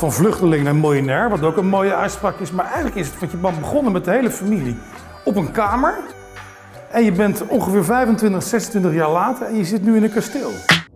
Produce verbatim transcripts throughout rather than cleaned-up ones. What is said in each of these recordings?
van vluchteling naar miljonair, wat ook een mooie uitspraak is. Maar eigenlijk is het, want je bent begonnen met de hele familie op een kamer. En je bent ongeveer vijfentwintig, zesentwintig jaar later en je zit nu in een kasteel.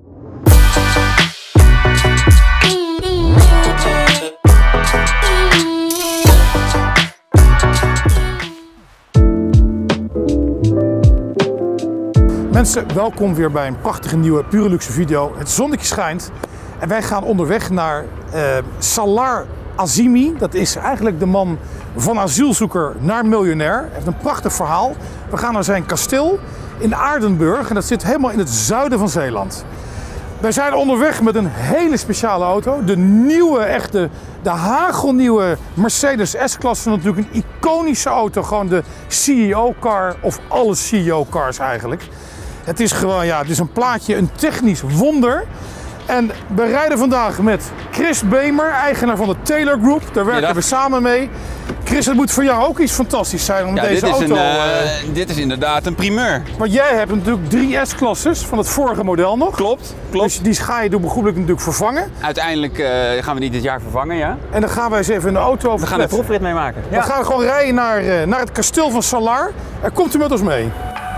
Mensen, welkom weer bij een prachtige nieuwe Pure Luxe video. Het zonnetje schijnt en wij gaan onderweg naar uh, Salar Azimi. Dat is eigenlijk de man van asielzoeker naar miljonair. Hij heeft een prachtig verhaal. We gaan naar zijn kasteel in Aardenburg en dat zit helemaal in het zuiden van Zeeland. Wij zijn onderweg met een hele speciale auto. De nieuwe, echte, de hagelnieuwe Mercedes S-klasse. Natuurlijk een iconische auto. Gewoon de C E O-car of alle C E O-cars eigenlijk. Het is gewoon, ja, het is een plaatje, een technisch wonder. En we rijden vandaag met Chris Bemer, eigenaar van de Taylor Group. Daar werken Middag. we samen mee. Chris, het moet voor jou ook iets fantastisch zijn om ja, deze dit is auto... Een, uh, uh, dit is inderdaad een primeur. Want jij hebt natuurlijk drie S-klasses van het vorige model nog. Klopt, klopt. Dus die ga je door begroepelijk natuurlijk vervangen. Uiteindelijk uh, gaan we die dit jaar vervangen, ja. En dan gaan wij eens even in de auto over We gaan een proefrit mee maken. Ja. We gaan gewoon rijden naar, uh, naar het kasteel van Salar. En komt u met ons mee.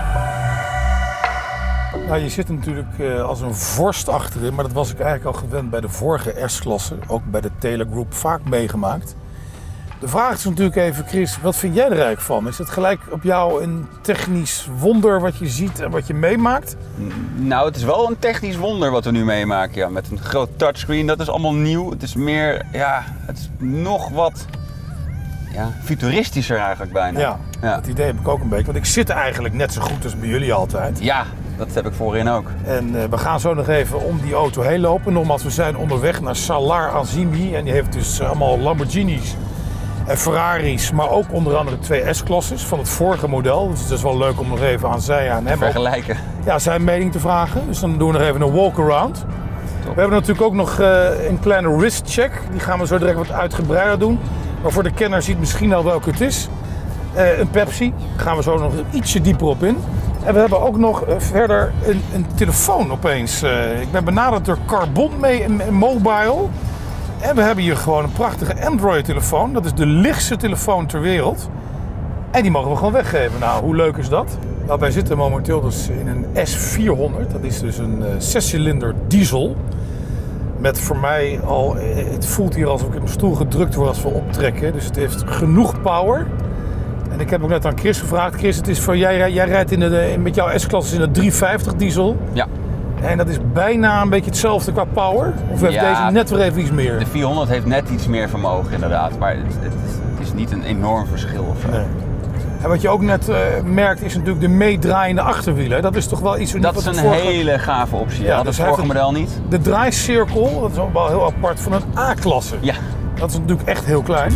Nou, je zit natuurlijk uh, als een vorst achterin, maar dat was ik eigenlijk al gewend bij de vorige S-klasse. Ook bij de Taylor Group vaak meegemaakt. De vraag is natuurlijk even, Chris, wat vind jij er eigenlijk van? Is het gelijk op jou een technisch wonder wat je ziet en wat je meemaakt? Nou, het is wel een technisch wonder wat we nu meemaken, ja. Met een groot touchscreen, dat is allemaal nieuw. Het is meer, ja, het is nog wat ja, futuristischer eigenlijk bijna. Ja, ja, dat idee heb ik ook een beetje, want ik zit eigenlijk net zo goed als bij jullie altijd. Ja, dat heb ik voorin ook. En uh, we gaan zo nog even om die auto heen lopen. Nogmaals, we zijn onderweg naar Salar Azimi en die heeft dus allemaal Lamborghinis en Ferraris, maar ook onder andere twee S-klasses van het vorige model. Dus het is wel leuk om nog even aan zij aan hem vergelijken. Ook, ja, zijn mening te vragen. Dus dan doen we nog even een walk-around. We hebben natuurlijk ook nog uh, een kleine wrist-check. Die gaan we zo direct wat uitgebreider doen. Maar voor de kenner ziet misschien al welke het is. Uh, een Pepsi. Daar gaan we zo nog ietsje dieper op in. En we hebben ook nog uh, verder een, een telefoon opeens. Uh, ik ben benaderd door Carbon mee in, in Mobile. En we hebben hier gewoon een prachtige Android-telefoon. Dat is de lichtste telefoon ter wereld. En die mogen we gewoon weggeven. Nou, hoe leuk is dat? Nou, wij zitten momenteel dus in een S vierhonderd. Dat is dus een uh, zescilinder diesel. Met voor mij al, het voelt hier alsof ik in mijn stoel gedrukt word als we optrekken. Dus het heeft genoeg power. En ik heb ook net aan Chris gevraagd. Chris, het is voor, jij, jij rijdt in de, met jouw S-klasse in de driehonderdvijftig diesel. Ja. En dat is bijna een beetje hetzelfde qua power? Of heeft ja, deze net weer even iets meer? De vierhonderd heeft net iets meer vermogen inderdaad. Maar het, het, het is niet een enorm verschil of zo. Nee. En wat je ook net uh, merkt is natuurlijk de meedraaiende achterwielen. Dat is toch wel iets... Dat is een vorige... hele gave optie. Ja, dat is het vorige model niet. De draaicirkel, dat is ook wel heel apart van een A-klasse. Ja. Dat is natuurlijk echt heel klein.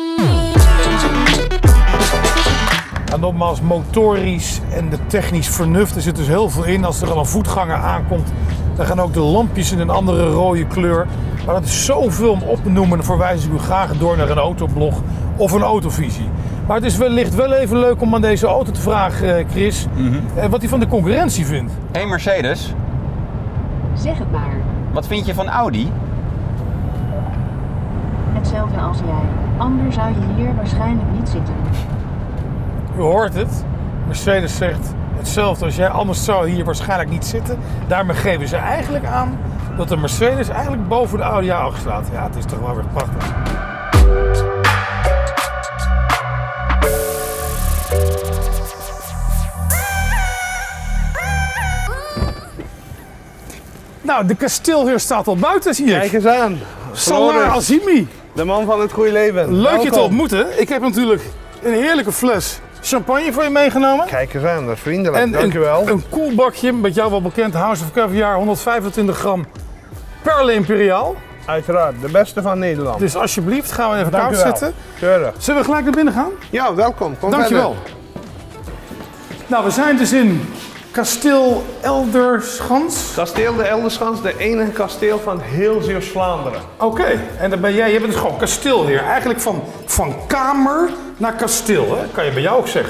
En nogmaals, motorisch en de technisch vernuft, er zit dus heel veel in. Als er al een voetganger aankomt, dan gaan ook de lampjes in een andere rode kleur. Maar dat is zoveel om op te noemen, dan verwijs ik u graag door naar een autoblog of een autovisie. Maar het is wellicht wel even leuk om aan deze auto te vragen, Chris, mm-hmm. wat hij van de concurrentie vindt. Hey Mercedes. Zeg het maar. Wat vind je van Audi? Hetzelfde als jij. Anders zou je hier waarschijnlijk niet zitten. U hoort het. Mercedes zegt hetzelfde als jij, anders zou je hier waarschijnlijk niet zitten. Daarmee geven ze eigenlijk aan dat de Mercedes eigenlijk boven de Audi A acht staat. Ja, het is toch wel weer prachtig. Nou, de kasteelheer staat al buiten, zie ik. Kijk eens aan. Salar Azimi. De man van het goede leven. Leuk Welkom. je te ontmoeten. Ik heb natuurlijk een heerlijke fles champagne voor je meegenomen. Kijk eens aan, dat is vriendelijk. En dankjewel. Een, een koelbakje, met jou wel bekend, House of Caviar, honderdvijfentwintig gram Perle Imperiaal. Uiteraard, de beste van Nederland. Dus alsjeblieft, gaan we even Dank koud u wel. zetten. Keurig. Zullen we gelijk naar binnen gaan? Ja, welkom. Kom Dankjewel. verder. Nou, we zijn dus in Kasteel Elderschans. Kasteel de Elderschans, de enige kasteel van heel Zeeuws-Vlaanderen. Oké, okay. En dan ben jij, je bent dus gewoon kasteelheer. Eigenlijk van, van kamer naar kasteel, hè? Kan je bij jou ook zeggen.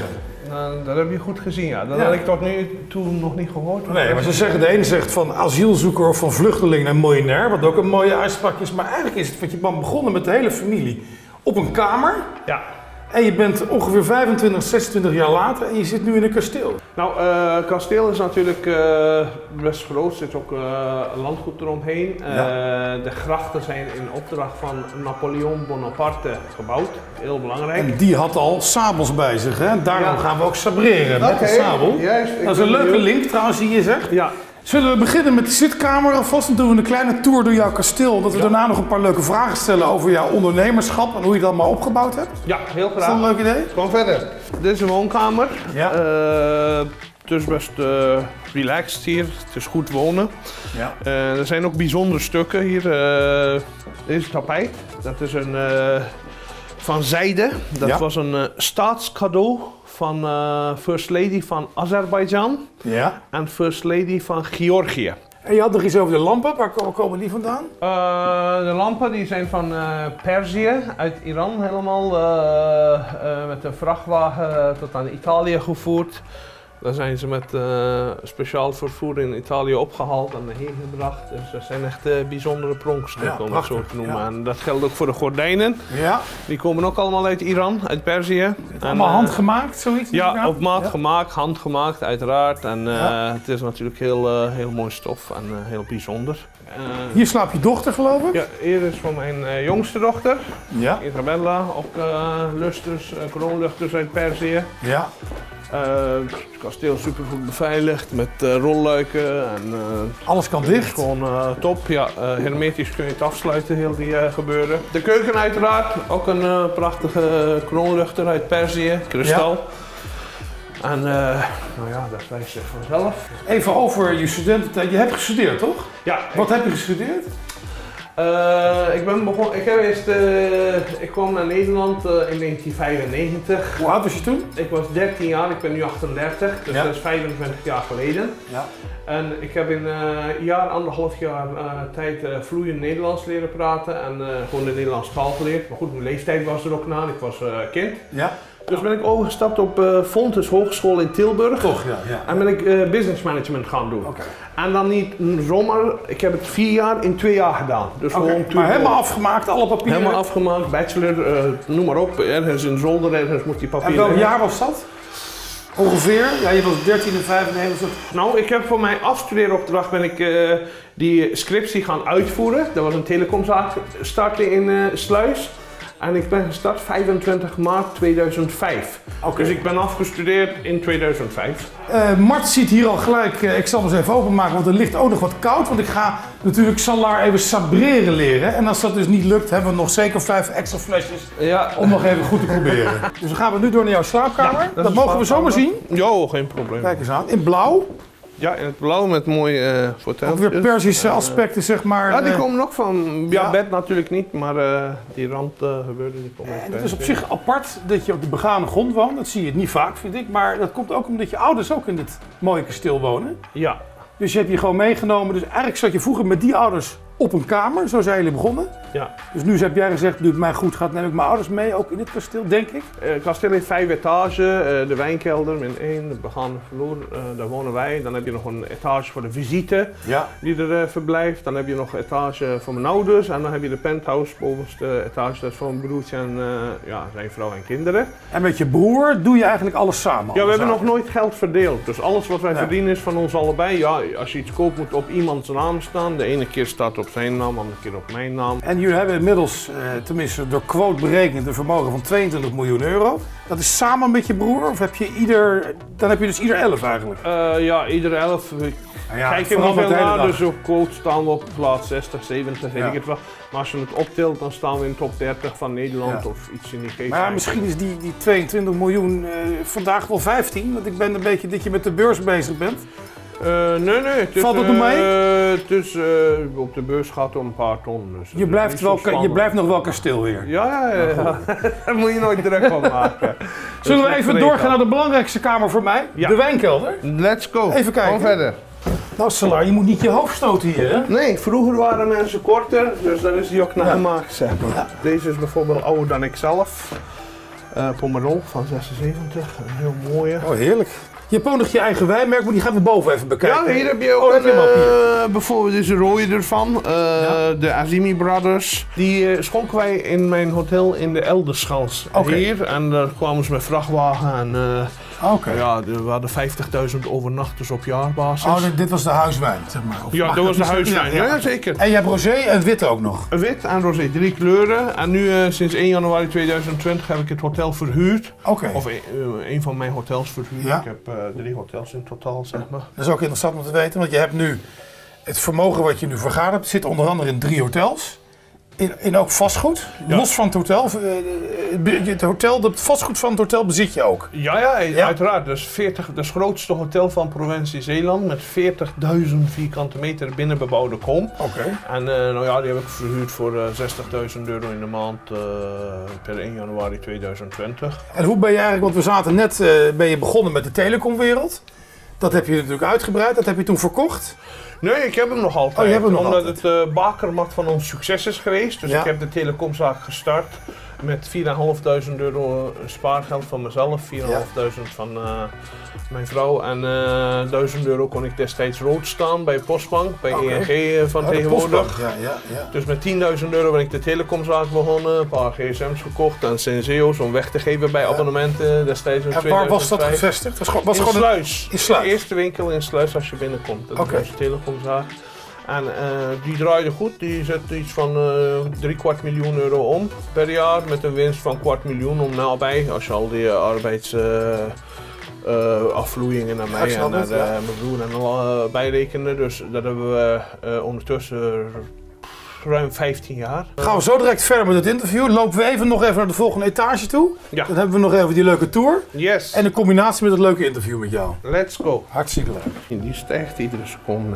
Uh, dat heb je goed gezien, ja. Dat ja. had ik tot nu toe nog niet gehoord. Nee, maar ze zeggen, de ene zegt van asielzoeker of van vluchteling naar miljonair, wat ook een mooie uitspraak is. Maar eigenlijk is het, want je bent begonnen met de hele familie op een kamer. Ja. En je bent ongeveer vijfentwintig, zesentwintig jaar later en je zit nu in een kasteel. Nou, uh, het kasteel is natuurlijk uh, best groot, er zit ook uh, landgoed eromheen. Uh, ja. De grachten zijn in opdracht van Napoleon Bonaparte gebouwd, heel belangrijk. En die had al sabels bij zich, hè? Daarom ja. gaan we ook sabreren okay. met de sabel. Juist, dat is een leuke benieuwd. link trouwens die je zegt. Ja. Zullen we beginnen met de zitkamer alvast en doen we een kleine tour door jouw kasteel. Dat we ja. daarna nog een paar leuke vragen stellen over jouw ondernemerschap en hoe je dat maar opgebouwd hebt. Ja, heel graag. Is dat een leuk idee? Kom verder. Dit is een woonkamer. Ja. Uh, het is best uh, relaxed hier. Het is goed wonen. Ja. Uh, er zijn ook bijzondere stukken hier. Uh, dit is tapijt. Dat is een uh, van zijde. Dat ja. was een uh, staatscadeau van uh, First Lady van Azerbeidzjan ja. en First Lady van Georgië. En je had nog iets over de lampen, waar komen die vandaan? Uh, de lampen die zijn van uh, Perzië, uit Iran helemaal, uh, uh, met een vrachtwagen tot aan Italië gevoerd. Daar zijn ze met uh, speciaal vervoer in Italië opgehaald en heen gebracht. Dus dat zijn echt uh, bijzondere pronkstukken, ja, om het zo te noemen. Ja. En dat geldt ook voor de gordijnen. Ja. Die komen ook allemaal uit Iran, uit Perzië. Allemaal uh, handgemaakt, zoiets? Ja, op maat ja. gemaakt, handgemaakt uiteraard. En uh, ja. het is natuurlijk heel, uh, heel mooi stof en uh, heel bijzonder. Uh, hier slaapt je dochter, geloof ik? Ja, hier is van mijn uh, jongste dochter, ja. Isabella, ook uh, lusters, uh, kroonluchters uit Perzië. Ja. Uh, het kasteel is super goed beveiligd met uh, rolluiken en uh, alles kan dicht. Gewoon uh, top, ja. Uh, hermetisch kun je het afsluiten, heel die uh, gebeuren. De keuken uiteraard, ook een uh, prachtige kroonluchter uit Perzië, kristal. Ja. En uh, nou ja, dat wijst zich vanzelf. Even over je studententijd. Je hebt gestudeerd, toch? Ja. Wat heb je gestudeerd? Uh, ik ben begonnen, ik heb eerst, uh, ik kwam naar Nederland uh, in negentien vijfennegentig. Hoe oud was je toen? Ik was dertien jaar, ik ben nu achtendertig, dus ja. dat is vijfentwintig jaar geleden. Ja. En ik heb in uh, een jaar, anderhalf jaar uh, tijd uh, vloeiend Nederlands leren praten en uh, gewoon de Nederlandse taal geleerd. Maar goed, mijn leeftijd was er ook na, ik was uh, kind. Ja. Dus ben ik overgestapt op uh, Fontys Hogeschool in Tilburg. Toch, ja, ja. En ben ik uh, business management gaan doen. Okay. En dan niet zomaar, ik heb het vier jaar in twee jaar gedaan. Dus okay. gewoon maar helemaal afgemaakt, alle papieren? Helemaal afgemaakt, bachelor, uh, noem maar op. Ergens in zolder, ergens moet die papieren. En welk jaar was dat? Ongeveer? Ja, je was dertien en vijfennegentig. Nou, ik heb voor mijn afstudeeropdracht ben ik uh, die scriptie gaan uitvoeren. Dat was een telecomzaak starten in uh, Sluis. En ik ben gestart vijfentwintig maart tweeduizend vijf. Okay. Dus ik ben afgestudeerd in tweeduizend vijf. Uh, Mart ziet hier al gelijk, uh, ik zal hem eens even openmaken, want er ligt ook nog wat koud. Want ik ga natuurlijk Salar even sabreren leren. En als dat dus niet lukt, hebben we nog zeker vijf extra flesjes ja. om nog even goed te proberen. Dus dan gaan we nu door naar jouw slaapkamer. Ja, dat dat mogen we zomaar zien. Jo, geen probleem. Kijk eens aan, in blauw. Ja, in het blauw met mooie uh, fauteuils. Ook weer Perzische aspecten, zeg maar. Ja, die komen nog van, ja, ja. bed natuurlijk niet, maar uh, die randgebeurden uh, die komen En het is op zich apart dat je op de begane grond woont. Dat zie je niet vaak, vind ik. Maar dat komt ook omdat je ouders ook in dit mooie kasteel wonen. Ja. Dus je hebt je gewoon meegenomen. Dus eigenlijk zat je vroeger met die ouders op een kamer, zo zijn jullie begonnen. Ja. Dus nu heb jij gezegd, nu het mij goed gaat, neem ik mijn ouders mee, ook in dit kasteel, denk ik. Uh, het kasteel heeft vijf etages, uh, de wijnkelder min één, de begane vloer, uh, daar wonen wij. Dan heb je nog een etage voor de visite, ja. die er uh, verblijft. Dan heb je nog een etage voor mijn ouders en dan heb je de penthouse, bovenste etage, dat is voor mijn broertje en uh, ja, zijn vrouw en kinderen. En met je broer doe je eigenlijk alles samen? Ja, we hebben nog nooit geld verdeeld. Dus alles wat wij ja. verdienen is van ons allebei. Ja, als je iets koopt moet op iemands naam staan. De ene keer staat op zijn naam, de andere keer op mijn naam. En jullie hebben inmiddels, uh, tenminste door quote berekend, een vermogen van tweeëntwintig miljoen euro. Dat is samen met je broer? Of heb je ieder, dan heb je dus ieder elf eigenlijk? Uh, ja, ieder elf. Ik ja, kijk er niet veel naar, dus op quote staan we op plaats zestig, zeventig, weet ja. ik het wel. Maar als je het optilt, dan staan we in de top dertig van Nederland ja. of iets in die geest. Maar misschien is die, die tweeëntwintig miljoen uh, vandaag wel vijftien, want ik ben een beetje dat je met de beurs bezig bent. Uh, nee, nee. Het is, Valt het nog mee? Uh, het is, uh, op de beurs gaat het om een paar ton. Dus je, blijft wel, je blijft nog wel kasteel weer. Ja, ja, ja. ja. Daar moet je nooit druk van maken. Zullen we even doorgaan naar de belangrijkste kamer voor mij? Ja. De wijnkelder. Let's go. Even kijken. Kom verder. Nou, Salar, je moet niet je hoofd stoten hier, hè? Nee, vroeger waren mensen korter, dus daar is die ook naar ja. gemaakt, zeg maar. Ja. Deze is bijvoorbeeld ouder dan ik zelf. Uh, Pomerol van zesenzeventig, een heel mooie. Oh, heerlijk. Je hebt ook nog je eigen wijnmerk, maar die gaan we boven even bekijken. Ja, hier heb je ook oh, een, heb je uh, bijvoorbeeld deze rode ervan, uh, ja. de Azimi Brothers. Die uh, schonken wij in mijn hotel in de Elderschans okay. hier. En daar kwamen ze met vrachtwagen en uh, okay. ja, we hadden vijftigduizend overnachters op jaarbasis. Oh, dit, dit was de huiswijn, zeg maar. Of ja, dat was de huiswijn, ja, ja. ja zeker. En je hebt rosé en wit ook nog? Wit en rosé, drie kleuren. En nu uh, sinds één januari tweeduizend twintig heb ik het hotel verhuurd. Okay. Of een, uh, een van mijn hotels verhuurd. Ja. Ik heb uh, drie hotels in totaal, zeg maar. Dat is ook interessant om te weten, want je hebt nu het vermogen wat je nu vergadert, zit onder andere in drie hotels. In, in ook vastgoed, ja. los van het hotel. Het hotel, het vastgoed van het hotel bezit je ook. Ja, ja, ja. uiteraard. Dus veertig, dat is het grootste hotel van provincie Zeeland met veertigduizend vierkante meter binnenbebouwde kom. Oké. Okay. En uh, nou ja, die heb ik verhuurd voor uh, zestigduizend euro in de maand uh, per één januari tweeduizend twintig. En hoe ben je eigenlijk, want we zaten net, uh, ben je begonnen met de telecomwereld. Dat heb je natuurlijk uitgebreid, dat heb je toen verkocht. Nee, ik heb hem nog altijd. Oh, je hebt hem nog omdat altijd. het uh, bakermat van ons succes is geweest. Dus ja. ik heb de telecomzaak gestart met vierduizend vijfhonderd euro spaargeld van mezelf, vierduizend vijfhonderd van uh, mijn vrouw en uh, duizend euro kon ik destijds rood staan bij Postbank, bij okay. E N G van oh, tegenwoordig. Ja, ja, ja. Dus met tienduizend euro ben ik de telecomzaak begonnen, een paar G S M's gekocht en Senseo's om weg te geven bij ja. abonnementen destijds in en waar was dat gevestigd? Dat was, was in gewoon Sluis. In Sluis. De eerste winkel in Sluis als je binnenkomt. Dat okay. is onze telecomzaak. En uh, die draaide goed, die zet iets van uh, drie kwart miljoen euro om per jaar met een winst van kwart miljoen om nabij. Als je al die uh, arbeids uh, uh, afvloeien naar mij ja, en naar uh, ja. mijn broer en al uh, bijrekenen. Dus dat hebben we uh, ondertussen ruim vijftien jaar. Gaan we zo direct verder met het interview. Lopen we even nog even naar de volgende etage toe. Ja. Dan hebben we nog even die leuke tour. Yes. En een combinatie met het leuke interview met jou. Let's go. Hartstikke leuk. Die stijgt iedere seconde.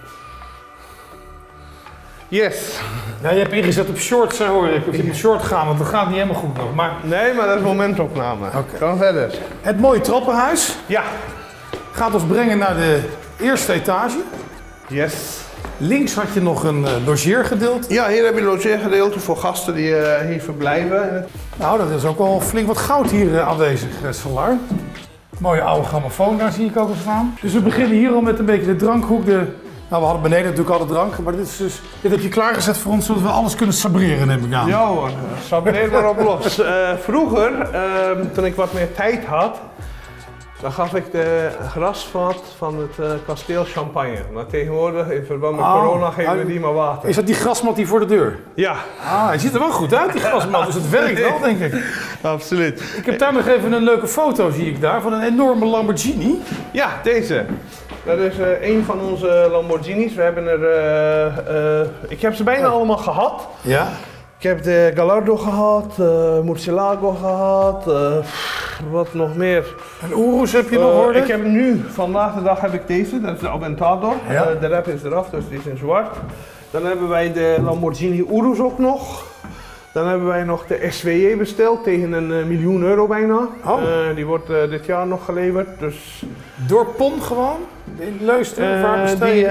Yes. Ja, je hebt ingezet op short, zo hoor ik. Of je moet short gaan, want dat gaat niet helemaal goed nog. Maar... Nee, maar dat is momentopname. Okay. Kan verder. Het mooie trappenhuis. Ja. Gaat ons brengen naar de eerste etage. Yes. Links had je nog een uh, logeergedeelte. Ja, hier heb je een logeergedeelte voor gasten die uh, hier verblijven. Nou, dat is ook wel flink wat goud hier uh, aanwezig, Solar. Mooie oude grammofoon, daar zie ik ook al staan. Dus we beginnen hier al met een beetje de drankhoek. De... Nou, we hadden beneden natuurlijk al de drank, maar dit, is dus, dit heb je klaargezet voor ons, zodat we alles kunnen sabreren, neem ik aan. Ja hoor, sabreer maar op los. Uh, vroeger, uh, toen ik wat meer tijd had, dan gaf ik de grasvat van het uh, kasteel Champagne. Maar tegenwoordig, in verband met oh, corona, geven we die maar water. Is dat die grasmat die voor de deur? Ja. Ah, hij ziet er wel goed uit, die grasmat, dus het werkt wel, denk ik. Absoluut. Ik heb daar nog even een leuke foto, zie ik daar, van een enorme Lamborghini. Ja, deze. Dat is uh, een van onze Lamborghinis. We hebben er, uh, uh, ik heb ze bijna ja. allemaal gehad. Ja. Ik heb de Gallardo gehad, uh, Murcielago gehad, uh, wat nog meer. En Urus heb je nog uh, hoorde? Ik heb nu, vandaag de dag heb ik deze, dat is de Aventador. Ja. Uh, de rap is eraf, dus die is in zwart. Dan hebben wij de Lamborghini Urus ook nog. Dan hebben wij nog de S W J besteld tegen een uh, miljoen euro bijna. Oh. Uh, die wordt uh, dit jaar nog geleverd. Dus... Door Pon gewoon? In Leusden? Uh, waar bestel je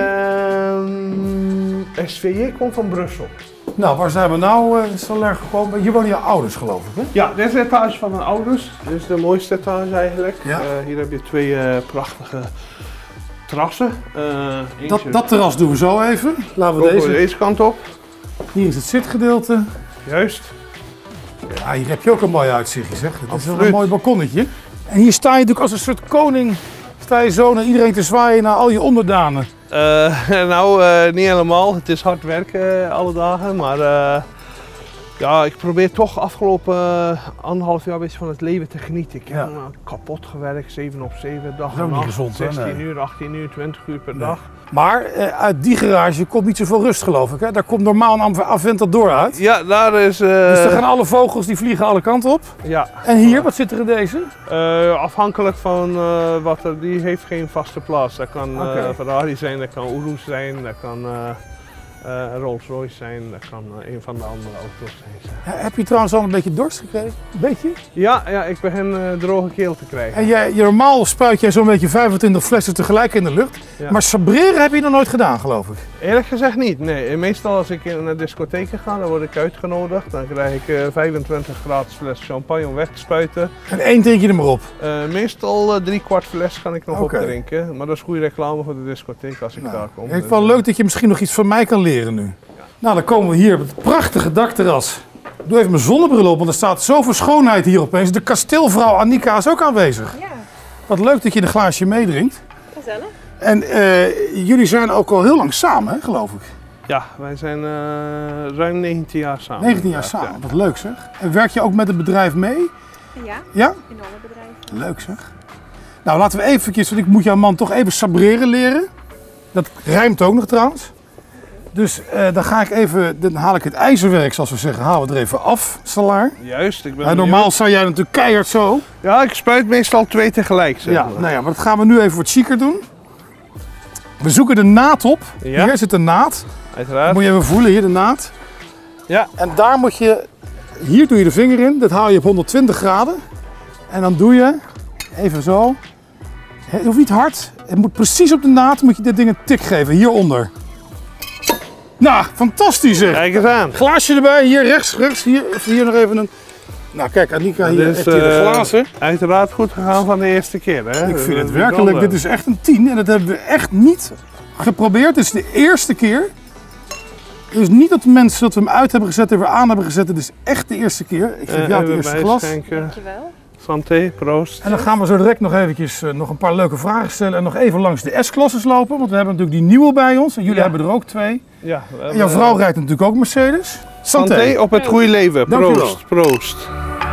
die? Uh, S W J komt van Brussel. Nou, waar zijn we nou uh, zo erg gekomen? Hier wonen je ouders, geloof ik, hè? Ja, dit is de etage van mijn ouders. Dit is de mooiste etage eigenlijk. Ja. Uh, hier heb je twee uh, prachtige terrassen. Uh, dat, dat terras doen we zo even. Laten we deze... deze kant op. Hier is het zitgedeelte. Juist. Ja, hier heb je ook een mooi uitzichtje, zeg. Het is wel een mooi balkonnetje. En hier sta je natuurlijk als een soort koning. Sta je zo naar iedereen te zwaaien, naar al je onderdanen. Uh, nou, uh, niet helemaal. Het is hard werken uh, alle dagen, maar uh, ja, ik probeer toch afgelopen uh, anderhalf jaar beetje van het leven te genieten. Ik heb ja. uh, kapot gewerkt, zeven op zeven, dag en nacht, gezond, zestien nee. uur, achttien uur, twintig uur per nee. dag. Maar uh, uit die garage komt niet zoveel rust, geloof ik, hè? Daar komt normaal een Aventador uit. Ja, daar is... Uh... Dus dan gaan alle vogels, die vliegen alle kanten op. Ja. En hier, wat zit er in deze? Uh, afhankelijk van uh, wat er, die heeft geen vaste plaats. Dat kan uh, okay. Ferrari zijn, dat kan Urus zijn, dat kan uh, uh, Rolls Royce zijn, dat kan uh, een van de andere auto's zijn. Ja, heb je trouwens al een beetje dorst gekregen? Een beetje? Ja, ja, ik begin uh, droge keel te krijgen. En jij, je normaal spuit jij zo'n beetje vijfentwintig flessen tegelijk in de lucht. Ja. Maar sabreren heb je nog nooit gedaan, geloof ik? Eerlijk gezegd niet, nee. Meestal als ik naar discotheken ga, dan word ik uitgenodigd. Dan krijg ik uh, vijfentwintig gratis fles champagne om weg te spuiten. En één drink je er maar op? Uh, meestal uh, drie kwart fles kan ik nog okay. opdrinken. Maar dat is goede reclame voor de discotheek als ik nou, daar kom. Het is wel leuk dat je misschien nog iets van mij kan leren nu. Ja. Nou, dan komen we hier op het prachtige dakterras. Ik doe even mijn zonnebril op, want er staat zoveel schoonheid hier opeens. De kasteelvrouw Annika is ook aanwezig. Ja. Wat leuk dat je een glaasje meedrinkt. Gezellig. En uh, jullie zijn ook al heel lang samen, hè, geloof ik? Ja, wij zijn uh, ruim negentien jaar samen. negentien jaar samen, ja. Wat leuk zeg. En werk je ook met het bedrijf mee? Ja, ja? in alle bedrijven. Leuk zeg. Nou, laten we eventjes, want ik moet jouw man toch even sabreren leren. Dat rijmt ook nog trouwens. Dus uh, dan ga ik even, dan haal ik het ijzerwerk, zoals we zeggen, halen we er even af, Salaar. Juist, ik ben uh, Normaal zou jij natuurlijk keihard zo. Ja, ik spuit meestal twee tegelijk. Zeg ja, maar. nou ja, maar dat gaan we nu even wat chiquer doen. We zoeken de naad op. Ja. Hier zit de naad. Uiteraard. Dat moet je even voelen, hier de naad. Ja. En daar moet je, hier doe je de vinger in, dat haal je op honderdtwintig graden. En dan doe je, even zo, het hoeft niet hard, het moet precies op de naad, moet je dit ding een tik geven, hieronder. Nou, fantastisch zeg. Kijk eens aan. Glaasje erbij, hier rechts, rechts, hier, hier nog even een... Nou kijk, Annika hier heeft hier de glazen. Uh, uiteraard goed gegaan van de eerste keer. Hè? Ik vind het werkelijk, dit is echt een tien en dat hebben we echt niet geprobeerd. Dit is de eerste keer. Dus niet dat de mensen dat we hem uit hebben gezet en weer aan hebben gezet. Dit is echt de eerste keer. Ik geef uh, jou het eerste glas. Dankjewel. Santé, proost. En dan gaan we zo direct nog eventjes uh, nog een paar leuke vragen stellen en nog even langs de S-klasses lopen. Want we hebben natuurlijk die nieuwe bij ons en jullie ja. hebben er ook twee. Ja, we en jouw vrouw rijdt natuurlijk ook Mercedes. Santé, Santé op het goede leven. Proost, proost.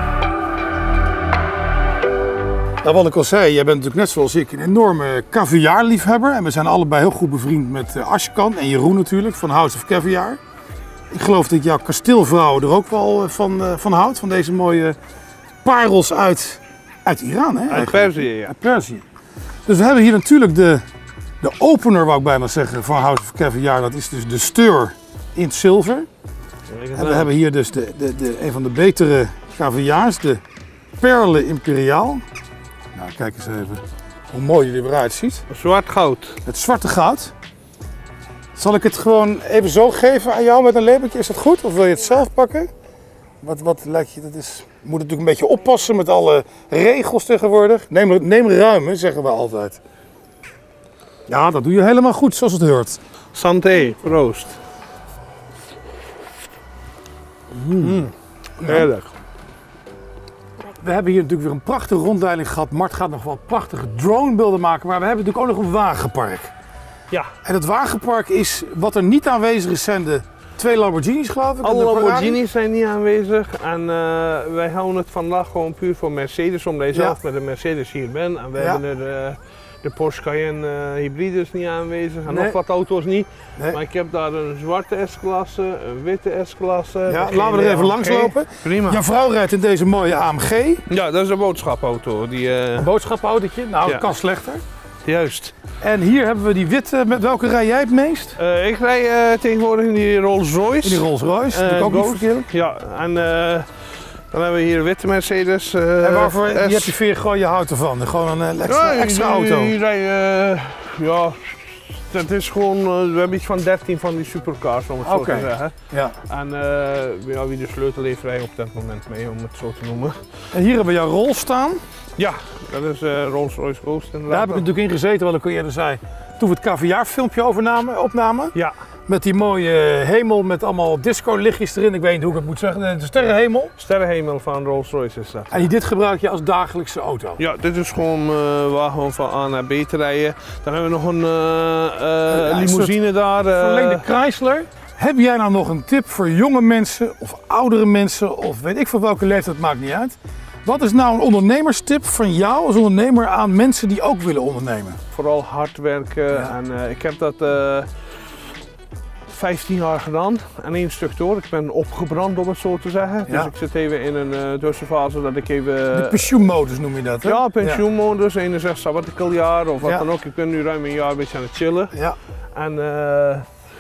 Nou, wat ik al zei, jij bent natuurlijk net zoals ik een enorme caviarliefhebber. En we zijn allebei heel goed bevriend met uh, Ashkan en Jeroen natuurlijk, van House of Caviar. Ik geloof dat jouw kasteelvrouw er ook wel uh, van, uh, van houdt, van deze mooie parels uit, uit Iran. Hè, uit Perzië, ja. Uit Perzië. Dus we hebben hier natuurlijk de, de opener, wou ik bijna zeggen, van House of Caviar. Dat is dus de steur in het zilver. En we hebben hier dus de, de, de, een van de betere caviars, de Perle Imperiaal. Nou, kijk eens even hoe mooi die eruit ziet. Zwart goud. Het zwarte goud. Zal ik het gewoon even zo geven aan jou met een lepeltje? Is dat goed? Of wil je het zelf pakken? Wat, wat lijkt je, dat is... Je moet natuurlijk een beetje oppassen met alle regels tegenwoordig. Neem, neem ruim, hè, zeggen we altijd. Ja, dat doe je helemaal goed, zoals het hoort. Santé, proost. Mm. Heerlijk. We hebben hier natuurlijk weer een prachtige rondleiding gehad. Mart gaat nog wat prachtige dronebeelden maken, maar we hebben natuurlijk ook nog een wagenpark. Ja. En het wagenpark is, wat er niet aanwezig is, zijn de twee Lamborghinis geloof ik. Alle Lamborghinis zijn niet aanwezig en uh, wij houden het vandaag gewoon puur voor Mercedes, omdat je zelf ja. met een Mercedes hier bent. En we ja. hebben er uh, de Porsche Cayenne uh, hybrides niet aanwezig en nee. nog wat auto's niet. Nee. Maar ik heb daar een zwarte S-klasse, een witte S-klasse. Ja, laten we er even langs lopen. Prima. Jouw vrouw rijdt in deze mooie A M G. Ja, dat is een boodschapauto. Die, uh... Een boodschapautootje? Nou, dat ja. kan slechter. Juist. En hier hebben we die witte, met welke rij jij het meest? Uh, ik rij uh, tegenwoordig in die Rolls Royce. In die Rolls Royce, dat uh, ook niet verkeerd. Ja, en uh, dan hebben we hier een witte Mercedes. Uh, en waarvoor S... je hebt je veer, gewoon je houdt ervan, gewoon een extra, ja, extra die, auto. Die rij, uh, ja, het is gewoon, uh, we hebben iets van dertien van die supercars om het okay. zo te zeggen. Ja. En uh, ja, wie de sleutel heeft rij op dat moment mee, om het zo te noemen. En hier hebben we jouw Rolls staan. Ja, dat is uh, Rolls Royce Ghost inderdaad. Daar heb ik natuurlijk in gezeten, wat ik al eerder zei, toen we het caviar-filmpje opnamen. Ja. Met die mooie hemel met allemaal disco-lichtjes erin. Ik weet niet hoe ik het moet zeggen. De sterrenhemel. Sterrenhemel van Rolls Royce is dat. En dit gebruik je als dagelijkse auto? Ja, dit is gewoon uh, waar gewoon van A naar B te rijden. Dan hebben we nog een uh, uh, ja, limousine een daar. Uh... Verlengde Chrysler. Heb jij nou nog een tip voor jonge mensen of oudere mensen of weet ik van welke leeftijd, maakt niet uit. Wat is nou een ondernemerstip van jou als ondernemer aan mensen die ook willen ondernemen? Vooral hard werken. Ja. En, uh, ik heb dat uh, vijftien jaar gedaan en één stuk door. Ik ben opgebrand om het zo te zeggen. Ja. Dus ik zit even in een uh, tussenfase dat ik even... De pensioenmodus noem je dat, hè? Ja, pensioenmodus. Ja. eenenzestig sabbatical jaar of wat ja. dan ook. Ik ben nu ruim een jaar een beetje aan het chillen. Ja. En uh,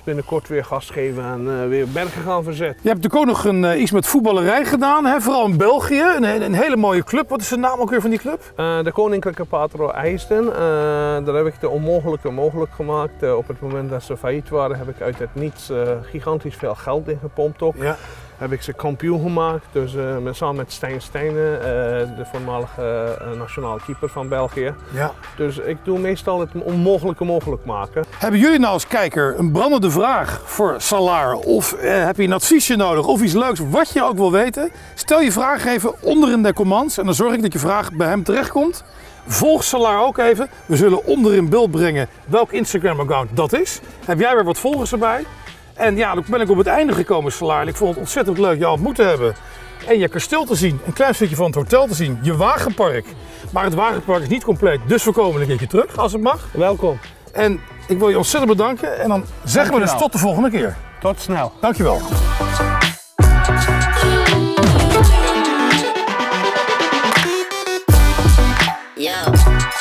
binnenkort weer gas geven en uh, weer bergen gaan verzetten. Je hebt natuurlijk ook nog een, uh, iets met voetballerij gedaan, hè? Vooral in België. Een, een hele mooie club. Wat is de naam ook weer van die club? Uh, de Koninklijke Patro IJsden. Uh, daar heb ik de onmogelijke mogelijk gemaakt. Uh, op het moment dat ze failliet waren heb ik uit het niets uh, gigantisch veel geld ingepompt ook. Ja. Heb ik ze kampioen gemaakt, dus uh, met, samen met Stijn Stijnen, uh, de voormalige uh, nationale keeper van België. Ja. Dus ik doe meestal het onmogelijke mogelijk maken. Hebben jullie nou als kijker een brandende vraag voor Salar? Of uh, heb je een adviesje nodig of iets leuks wat je ook wil weten? Stel je vraag even onder in de comments en dan zorg ik dat je vraag bij hem terechtkomt. Volg Salar ook even. We zullen onder in beeld brengen welk Instagram account dat is. Heb jij weer wat volgers erbij? En ja, dan ben ik op het einde gekomen, Salar. En ik vond het ontzettend leuk jou ontmoet te hebben. En je kasteel te zien, een klein stukje van het hotel te zien, je wagenpark. Maar het wagenpark is niet compleet, dus we komen een keertje terug als het mag. Welkom. En ik wil je ontzettend bedanken en dan zeggen we dus tot de volgende keer. Tot snel. Dankjewel. Ja.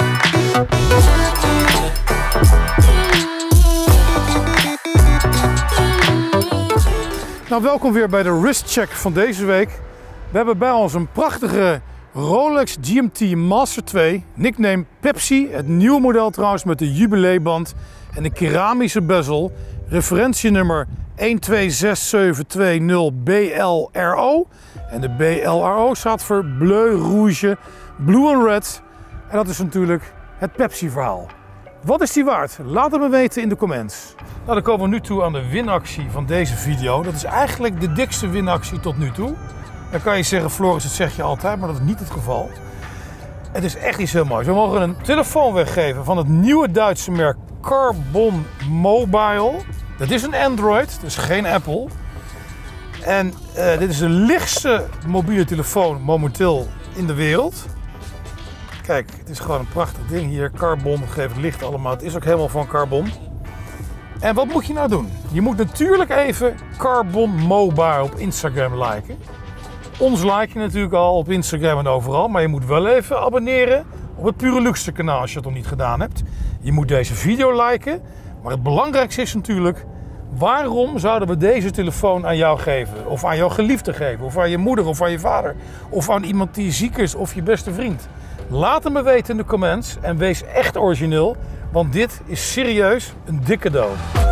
Nou, welkom weer bij de wristcheck van deze week. We hebben bij ons een prachtige Rolex G M T Master twee, nickname Pepsi, het nieuwe model trouwens met de jubileeband en de keramische bezel, referentienummer een twee zes zeven twee nul B L R O. En de B L R O staat voor Bleu Rouge, Blue and Red. En dat is natuurlijk het Pepsi verhaal. Wat is die waard? Laat het me weten in de comments. Nou, dan komen we nu toe aan de winactie van deze video. Dat is eigenlijk de dikste winactie tot nu toe. Dan kan je zeggen, Floris, dat zeg je altijd, maar dat is niet het geval. Het is echt iets heel moois. We mogen een telefoon weggeven van het nieuwe Duitse merk Carbon Mobile. Dat is een Android, dus geen Apple. En uh, dit is de lichtste mobiele telefoon momenteel in de wereld. Kijk, het is gewoon een prachtig ding hier. Carbon, geeft licht allemaal. Het is ook helemaal van carbon. En wat moet je nou doen? Je moet natuurlijk even Carbon Mobile op Instagram liken. Ons like je natuurlijk al op Instagram en overal. Maar je moet wel even abonneren op het Pure Luxe kanaal als je het nog niet gedaan hebt. Je moet deze video liken. Maar het belangrijkste is natuurlijk, waarom zouden we deze telefoon aan jou geven? Of aan jouw geliefde geven? Of aan je moeder of aan je vader? Of aan iemand die ziek is of je beste vriend? Laat het me weten in de comments en wees echt origineel, want dit is serieus een dik cadeau.